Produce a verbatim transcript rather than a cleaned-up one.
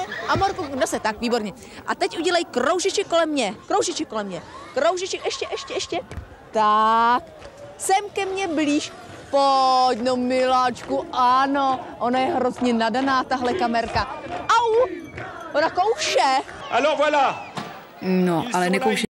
Amorku, no se tak, výborně. A teď udělej kroužiček kolem mě, kroužiček kolem mě, kroužiček, ještě, ještě, ještě. Tak, sem ke mně blíž. Pojď, no miláčku, ano, ona je hrozně nadaná, tahle kamerka. Au, ona kouše. Alors voilà. No, ale nekouše